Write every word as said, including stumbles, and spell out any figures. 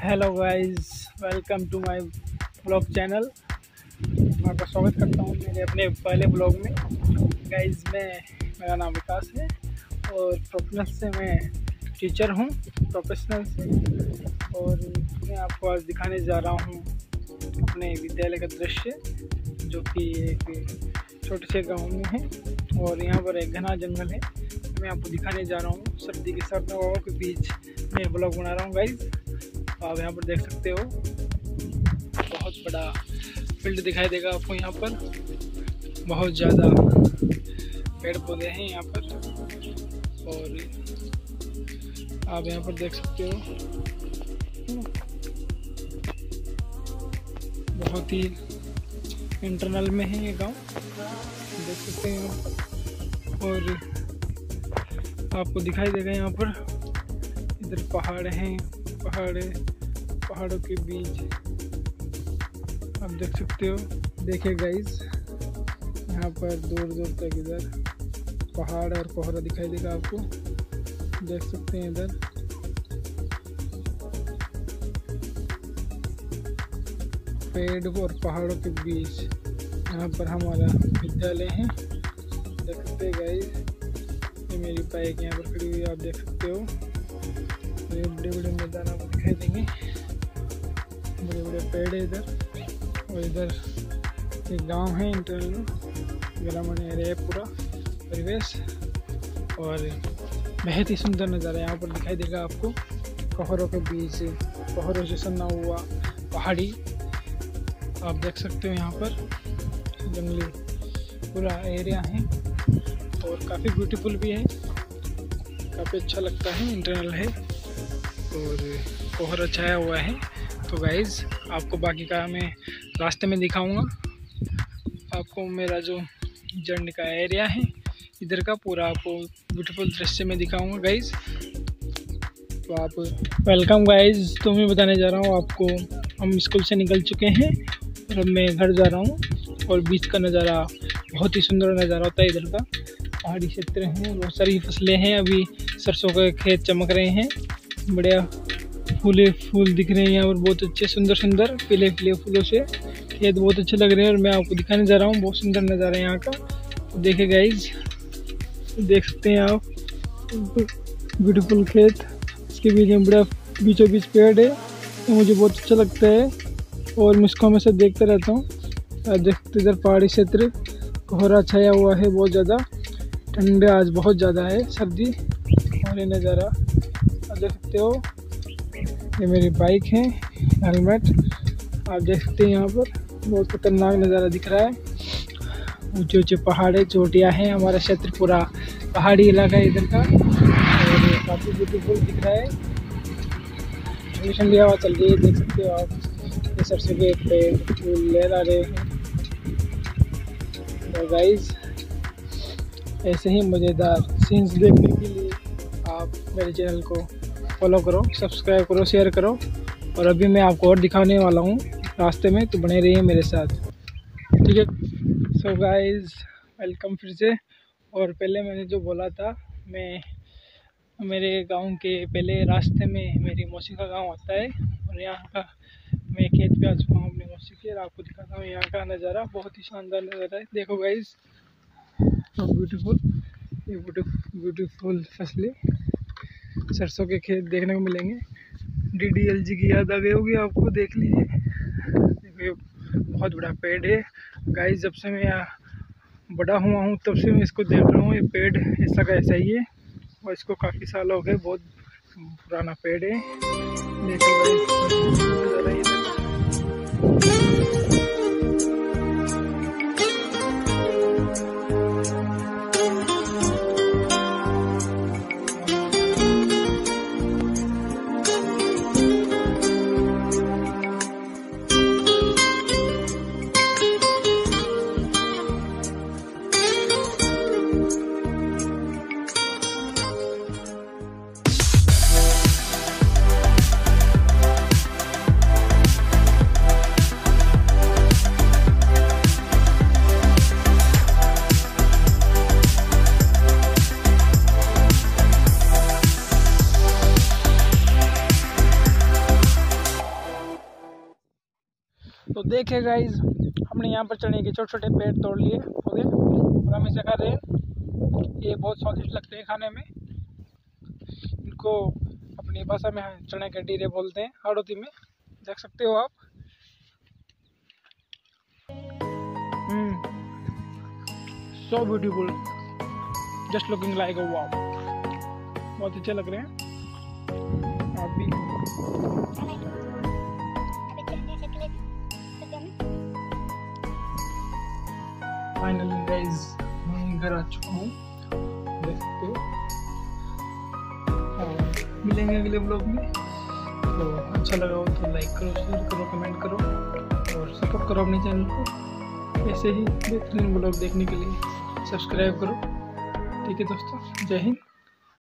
Hello guys, welcome to my blog channel. मैं आपका स्वागत करता हूँ मेरे अपने पहले ब्लॉग में। गाइस, मैं मेरा नाम विकास है और प्रोफेशनल से मैं टीचर हूँ प्रोफेशनल से। और मैं आपको आज दिखाने जा रहा हूँ अपने विद्यालय का दृश्य, जो कि एक छोटे से गांव में है और यहाँ पर एक घना जंगल है। मैं आपको दिखाने जा रहा हूँ सर्दी के सर्द हवाओं के बीच मैं ब्लॉग बना रहा हूँ गाइस। आप यहाँ पर देख सकते हो, बहुत बड़ा फील्ड दिखाई देगा आपको। यहाँ पर बहुत ज़्यादा पेड़ पौधे हैं यहाँ पर, और आप यहाँ पर देख सकते हो बहुत ही इंटरनल में है ये गांव, देख सकते हैं। और आपको दिखाई देगा यहाँ पर, इधर पहाड़ हैं, पहाड़ पहाड़ों के बीच आप देख सकते हो। देखिए गाइस, यहाँ पर दूर दूर तक इधर पहाड़ और कोहरा दिखाई देगा आपको, देख सकते हैं। इधर पेड़ और पहाड़ों के बीच यहाँ पर हमारा विद्यालय है, देख सकते हैं गाइस। ये मेरी बाइक यहाँ पर खड़ी हुई है, आप देख सकते हो। ये बड़े बड़े मैदान आपको दिखाई देंगे, बड़े बड़े पेड़ है इधर। और इधर एक गांव है, इंटरनल ग्रामीण एरिया है पूरा परिवेश, और बहुत ही सुंदर नज़ारा यहाँ पर दिखाई देगा आपको। पहाड़ों के बीच, पहाड़ों से सना हुआ पहाड़ी आप देख सकते हो। यहाँ पर जंगली पूरा एरिया है और काफ़ी ब्यूटीफुल भी है, काफ़ी अच्छा लगता है, इंटरनल है और कोहरा छाया हुआ है। तो गाइज़, आपको बाकी का मैं रास्ते में दिखाऊंगा। आपको मेरा जो जर्नी का एरिया है इधर का पूरा आपको ब्यूटीफुल दृश्य में दिखाऊंगा गाइज़। तो आप वेलकम गाइज़। तो मैं बताने जा रहा हूँ आपको, हम स्कूल से निकल चुके हैं और अब मैं घर जा रहा हूँ। और बीच का नज़ारा बहुत ही सुंदर नज़ारा होता है इधर का। पहाड़ी क्षेत्र हैं, बहुत सारी फसलें हैं, अभी सरसों के खेत चमक रहे हैं, बढ़िया फूले फूल दिख रहे हैं यहाँ पर, बहुत अच्छे सुंदर सुंदर पीले पीले फूलों से खेत बहुत अच्छे लग रहे हैं। और मैं आपको दिखाने जा रहा हूँ, बहुत सुंदर नज़ारा है यहाँ का। तो देखिए गाइज, देख सकते हैं आप, ब्यूटीफुल खेत, इसके बीच में बड़ा बीचों बीच पेड़ है, तो मुझे बहुत अच्छा लगता है और मैं इसको हमेशा देखता रहता हूँ। आप देख सकते इधर पहाड़ी क्षेत्र, कोहरा छाया हुआ है, बहुत ज़्यादा ठंड आज बहुत ज़्यादा है, सर्दी। और ये नज़ारा आप देख सकते हो, ये मेरी बाइक है, हेलमेट आप देख सकते हैं। यहाँ पर बहुत खतरनाक नज़ारा दिख रहा है, ऊंचे ऊंचे पहाड़ है, चोटियाँ हैं, हमारा क्षेत्र पूरा पहाड़ी इलाका है इधर का, और ये काफ़ी ब्यूटीफुल दिख रहा है। ठंडी ठंडी हवा चल रही है, देख सकते हो आप। ये सरसों के पेड़ फूल लहरा रहे हैं। तो गाइस, ऐसे ही मज़ेदार सीन्स देखने के लिए आप मेरे चैनल को फॉलो करो, सब्सक्राइब करो, शेयर करो। और अभी मैं आपको और दिखाने वाला हूँ रास्ते में, तो बने रहिए मेरे साथ, ठीक है। सो गाइस, वेलकम फिर से। और पहले मैंने जो बोला था, मैं मेरे गांव के पहले रास्ते में मेरी मौसी का गांव आता है, और यहाँ का मैं खेत पे आ चुका हूँ अपनी मौसी के, और आपको दिखाता हूँ यहाँ का नज़ारा। बहुत ही शानदार नज़ारा है, देखो गाइस, तो ब्यूटीफुल, ये ब्यूटीफुल फसलें, सरसों के खेत देखने को मिलेंगे। डी डी एल जी की याद आ गई होगी आपको, देख लीजिए। देखो, बहुत बड़ा पेड़ है गाइस, जब से मैं यहाँ बड़ा हुआ हूँ तब से मैं इसको देख रहा हूँ। ये पेड़ ऐसा का ऐसा ही है और इसको काफ़ी साल हो गए, बहुत पुराना पेड़ है। देखो गाइस, देखे गाइस, हमने यहाँ पर चने के छोटे छोटे पेड़ तोड़ लिए पौधे और हम इसे खा रहे हैं। ये बहुत स्वादिष्ट लगते हैं खाने में। इनको अपनी भाषा में चने के डीरे बोलते हैं, हाड़ौती में, देख सकते हो आप। Hmm so beautiful, just looking like a wow. बहुत अच्छे लग रहे हैं। आप भी फाइनली गाइस मैं घर आ चुका हूँ, देख सकते हो। और मिलेंगे अगले ब्लॉग में। तो अच्छा लगा हो तो लाइक करो, शेयर करो, कमेंट करो और सपोर्ट करो अपने चैनल को। ऐसे ही बेहतरीन ब्लॉग देखने के लिए सब्सक्राइब करो। ठीक है दोस्तों, जय हिंद।